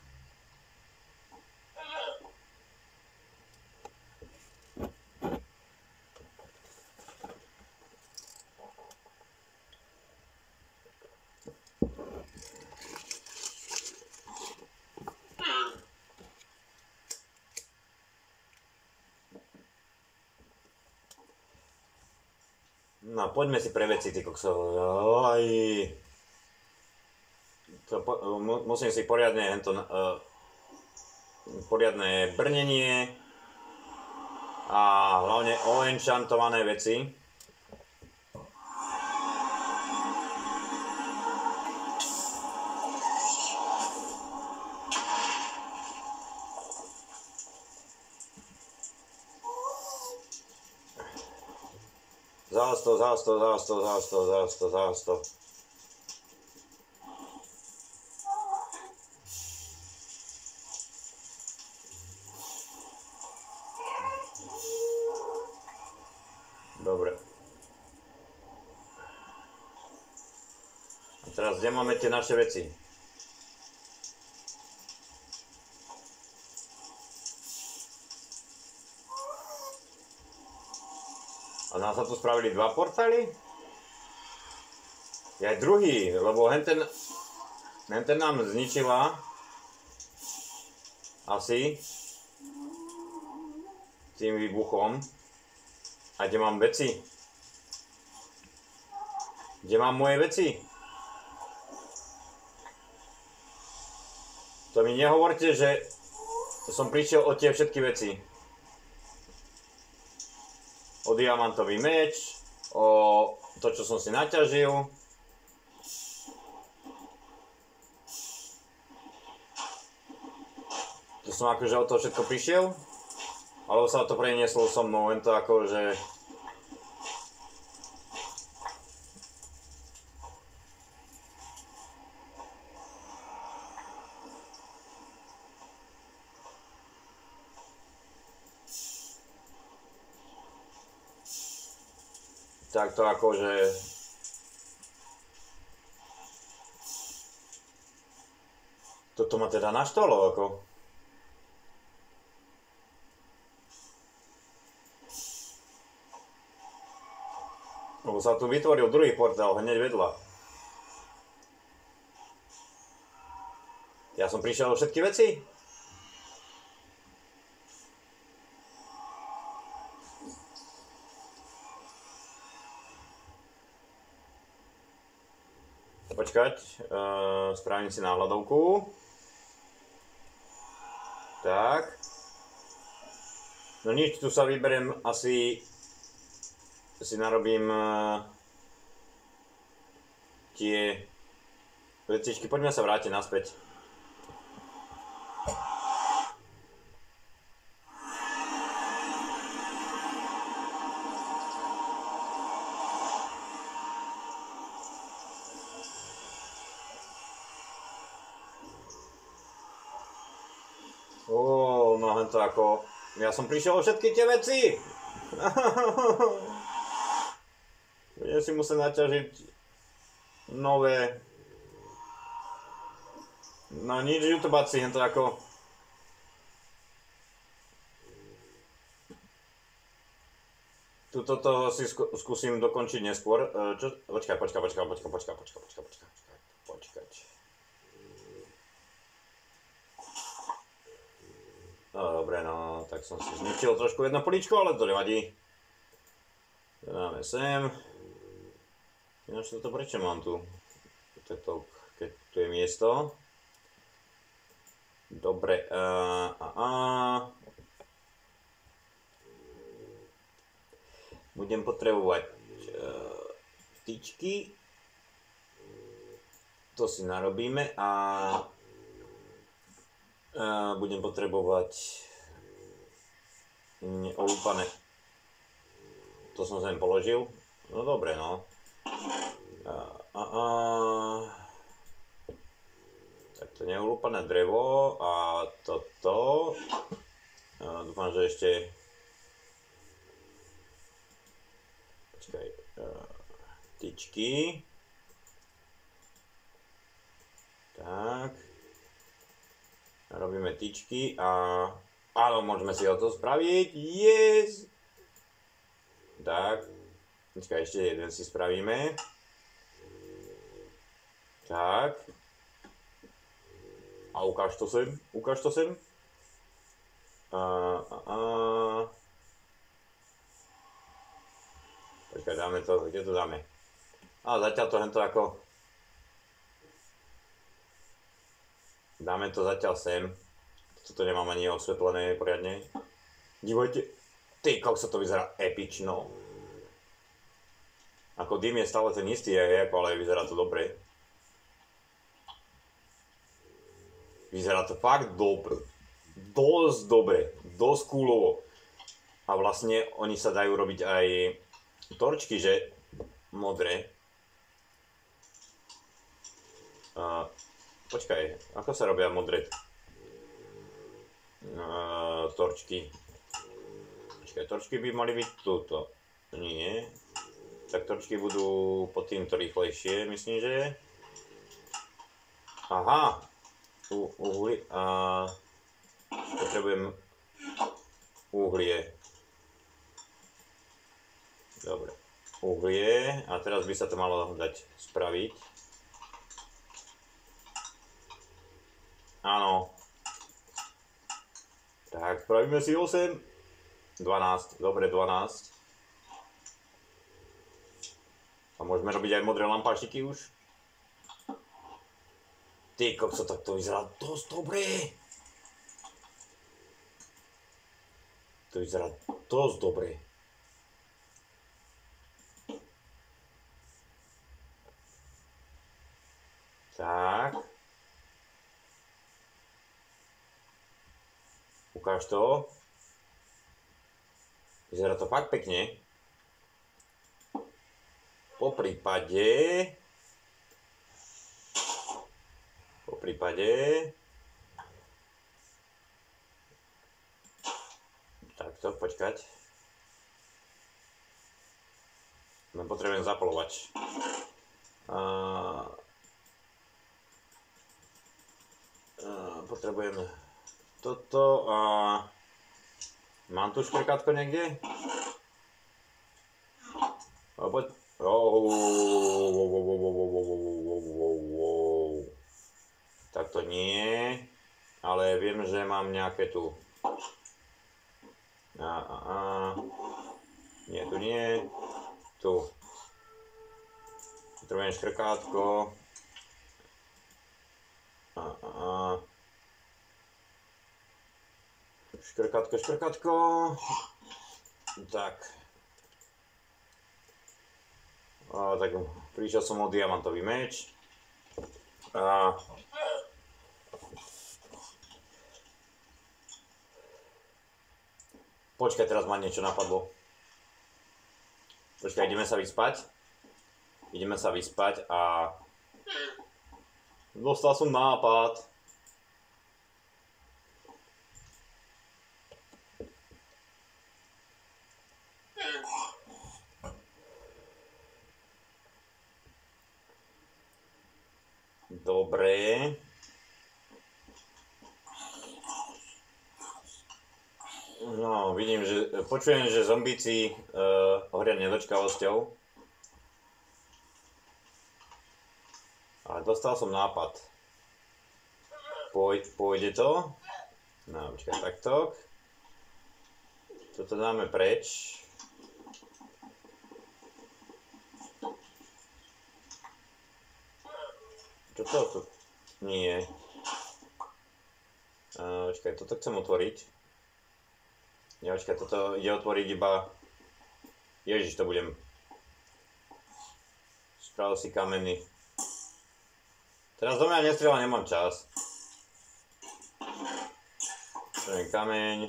No, poďme si pre veci, ty kokso. Aj. To po, mu, musím si poriadne hento, uh, poriadne brnenie a hlavne oenchantované veci. Zásto, zásto, zásto, zásto, zásto, zásto. teraz kde máme tie naše veci? A nám sa tu spravili dva portály? Je aj druhý, lebo henten, henten nám zničila asi tým výbuchom. A kde mám veci? Kde mám moje veci? To mi nehovorte, že som prišiel o tie všetky veci. O diamantový meč, o to, čo som si naťažil. To som akože o to všetko prišiel, alebo sa to prenieslo so mnou, len to akože... Tak to akože... Toto ma teda naštalo, ako... Lebo sa tu vytvoril druhý portál hneď vedľa. Ja som prišiel o všetky veci? Počkať, uh, spravím si náhľadovku. Tak. No nič, tu sa vyberiem asi... si narobím uh, tie vecičky. Poďme sa vrátiť naspäť. Ó, no hento ako... Ja som prišiel o všetky tie veci! Budem si musieť naťažiť nové... No nič, youtubáci, hento ako... Tuto to si skúsim dokončiť neskôr. Čo? Počkaj, počkaj, počkaj, počkaj, počkaj, počkaj, počkaj, počkaj, počkaj, počkaj. No dobre, no, tak som si zničil trošku jedno políčko, ale to nevadí. Dáme sem. Ináč toto prečo mám tu? Toto, keď tu je miesto. Dobre, a, a, a. Budem potrebovať uh, tyčky. To si narobíme a uh, budem potrebovať olúpané. To som sem položil. No dobre, no. A, a, a. Tak to neolúpané drevo a toto. A dúfam, že ešte... Počkaj. Tyčky. Tak. Robíme tyčky a... Áno, môžeme si o to spraviť. Yes! Tak. Počkaj, ešte jeden si spravíme. Tak. A ukáž to sem. Ukáž to sem. A, a, a. Počkaj, dáme to, kde to dáme? A zatiaľ to hento ako... Dáme to zatiaľ sem. Toto nemám ani osvetlené poriadne. Dívajte. Ty, kokso, to vyzerá epično. Ako dym je stále ten istý, ale vyzerá to dobre. Vyzerá to fakt dobre. Dosť dobre. Dosť coolovo. A vlastne oni sa dajú robiť aj torčky, že? Modré. Uh, počkaj, ako sa robia modré uh, torčky? Počkaj, torčky by mali byť tuto. Nie. Tak torčky budú pod týmto rýchlejšie, myslím, že. Aha. U, uhli a potrebujem uhlie. Dobre. Uhlie a teraz by sa to malo dať spraviť. Áno. Tak, spravíme si osem. dvanásť. Dobre, dvanásť. A môžeme robiť aj modré lampášiky už. Ty kokso, tak to vyzerá dosť dobre. To vyzerá dosť dobre. Tak. Ukáž to. Vyzerá to fakt pekne. Po prípade... Po prípade... Takto, počkať. No, potrebujem zapalovač. A... A potrebujem toto a... Mám tu škrkátko niekde? A poď... Tak to nie, ale viem, že mám nejaké tu. A, a, a. Nie, tu nie. Tu. Potrebujem škrkátko. A, a, a. Škrkátko, škrkátko. Tak. A, tak prišiel som o diamantový meč. A... Počkaj, teraz ma niečo napadlo. Počkaj, ideme sa vyspať. Ideme sa vyspať a... Dostal som nápad. Dobre. No, vidím, že... Počujem, že zombíci uh, horia nedočkavosťou. Ale dostal som nápad. Pôj, pôjde to. No, počkaj, takto. Toto dáme preč. Čo to tu? Nie. Uh, počkaj, toto chcem otvoriť. Nie, počkaj, toto ide otvoriť iba... Ježiš, to budem... Spravil si kamenný. Teraz do mňa nestrieľa, nemám čas. Ten kameň.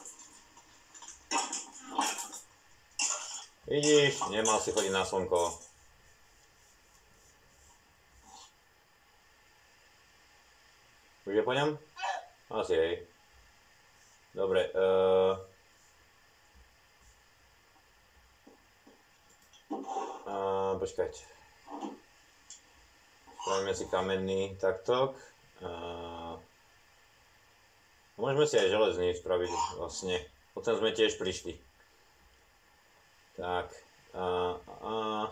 Vidíš, nemal si chodiť na slnko. Už je po ňom? Asi hej. Dobre. Uh... Uh, počkať. Spravíme si kamenný taktok. Uh... Môžeme si aj železný spraviť vlastne. Potom sme tiež prišli. Tak. Uh, uh...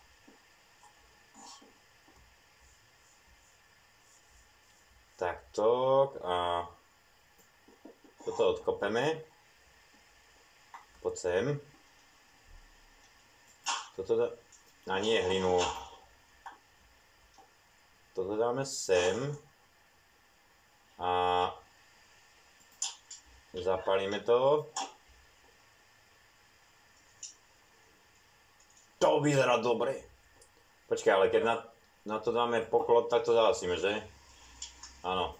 Takto a toto odkopeme. Poď sem. Toto dá... A nie hlinu. Toto dáme sem. A zapálime to. To vyzerá dobre. Počkaj, ale keď na, na to dáme poklop, tak to zahasíme, že? Áno.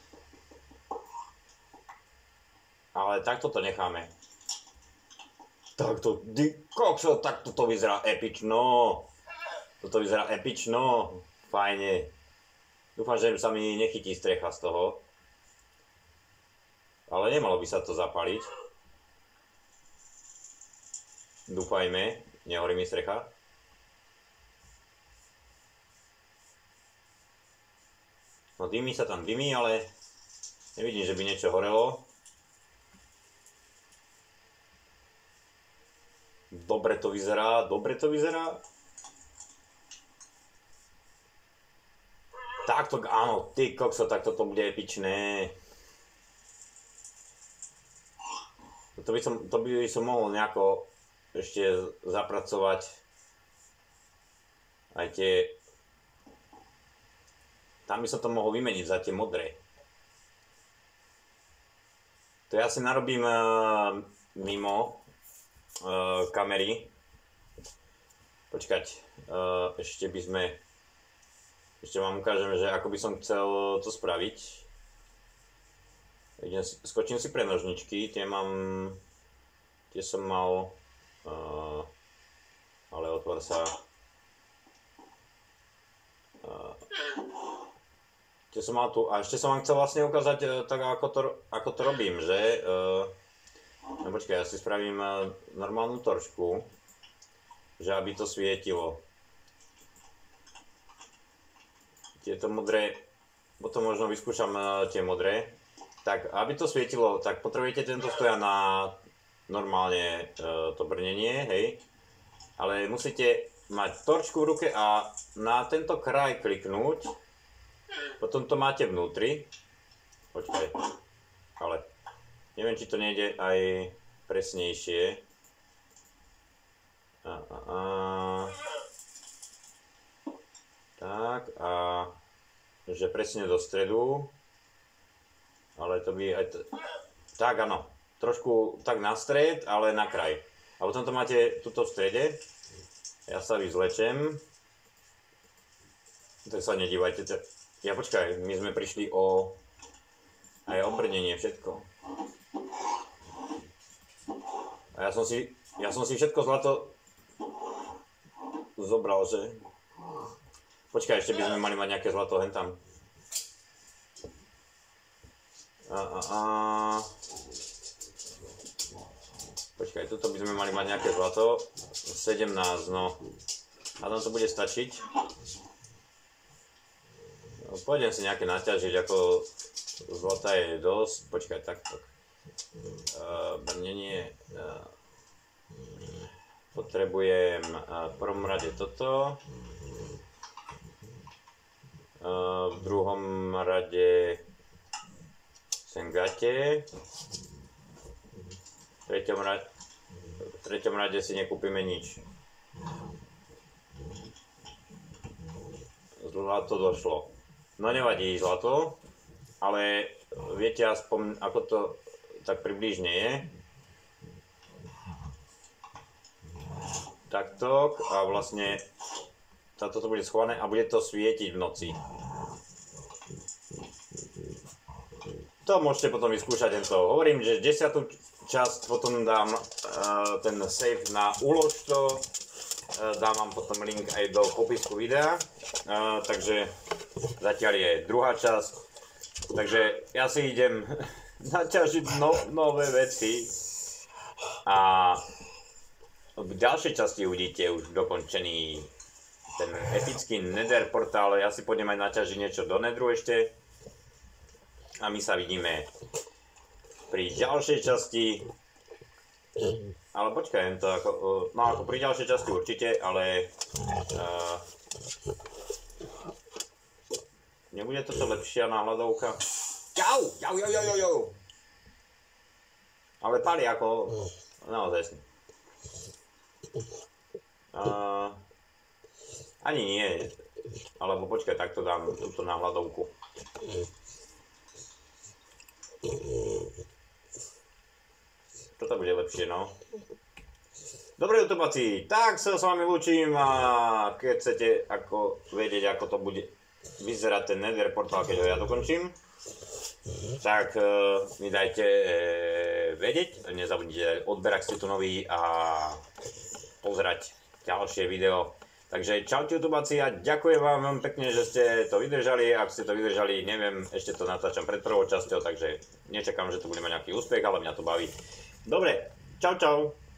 Ale takto to necháme. Takto, ty kokso, takto to vyzerá epično. Toto vyzerá epično. Fajne. Dúfam, že sa mi nechytí strecha z toho. Ale nemalo by sa to zapaliť. Dúfajme, nehorí mi strecha. No dymí sa tam dymí, ale nevidím, že by niečo horelo. Dobre to vyzerá, dobre to vyzerá. Takto, áno, ty kokso, tak toto bude epičné. To by som, to by som mohol nejako ešte zapracovať aj tie... Tam by som to mohol vymeniť za tie modré. To ja si narobím uh, mimo uh, kamery. Počkať, uh, ešte by sme... Ešte vám ukážem, že ako by som chcel to spraviť. Idem, skočím si pre nožničky, tie mám... Tie som mal... Uh, ale otvor sa... Uh, tie som mal tu. A ešte som vám chcel vlastne ukázať uh, tak, ako to, ako to robím, že... Uh, no počkaj, ja si spravím uh, normálnu torčku, že aby to svietilo. Tieto modré, potom možno vyskúšam tie modré. Tak, aby to svietilo, tak potrebujete tento stojan na normálne e, to brnenie, hej. Ale musíte mať torčku v ruke a na tento kraj kliknúť. Potom to máte vnútri. Počkaj, ale neviem, či to nejde aj presnejšie. A, a, a. Tak a že presne do stredu, ale to by aj t- tak áno, trošku tak na stred, ale na kraj. A potom to máte tuto v strede, ja sa vyzlečem, tak sa nedívajte, ja počkaj, my sme prišli o aj obrnenie, všetko. A ja som si, ja som si všetko zlato zobral, že... Počkaj, ešte by sme mali mať nejaké zlato hentam. A, a, a. Počkaj, tuto by sme mali mať nejaké zlato. sedemnásť, no. A tam to bude stačiť. No, pôjdem si nejaké naťažiť, ako zlata je dosť. Počkaj, tak, tak. Uh, brnenie. Uh, potrebujem uh, v prvom rade toto. Uh, v druhom rade sengate. V treťom rade, v treťom rade si nekúpime nič. Zlato došlo. No nevadí zlato, ale viete aspoň ako to tak približne je. Takto a vlastne táto to bude schované a bude to svietiť v noci. To môžete potom vyskúšať tento. Hovorím, že desiatú časť potom dám uh, ten save na ulož to. Uh, dám vám potom link aj do popisku videa. Uh, takže zatiaľ je druhá časť. Takže ja si idem naťažiť no, nové veci. A v ďalšej časti uvidíte už dokončený ten epický Nether portál. Ja si pôjdem aj naťažiť niečo do Netheru ešte. A my sa vidíme pri ďalšej časti. Ale počkaj, to ako, no ako pri ďalšej časti určite, ale uh, nebude toto lepšia náhľadovka? Jau, jau, jau, jau, jau. Ale pali ako, naozaj. Uh, Ani nie, alebo počkaj, takto dám túto náhľadovku. Toto bude lepšie, no. Dobre, YouTubáci, tak sa s vami lúčim a keď chcete ako vedieť, ako to bude vyzerať ten Nether portál, keď ho ja dokončím, tak uh, mi dajte uh, vedieť. Nezabudnite odberať, ak ste tu noví a pozerať ďalšie video. Takže čaute YouTubáci a ďakujem vám veľmi pekne, že ste to vydržali. Ak ste to vydržali, neviem, ešte to natáčam pred prvou časťou, takže nečakám, že to bude mať nejaký úspech, ale mňa to baví. Dobre, čau čau.